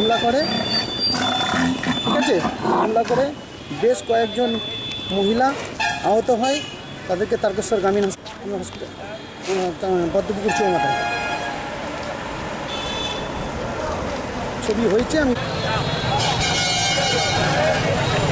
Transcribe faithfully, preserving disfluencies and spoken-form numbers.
হামলা করে, ঠিক আছে, হামলা করে বেশ কয়েকজন মহিলা আহত হয়। তাদেরকে তারকেশ্বর গ্রামীণ হসপিটাল পদ্মপুকুর চৌমাথায় ছবি হয়েছে। আমি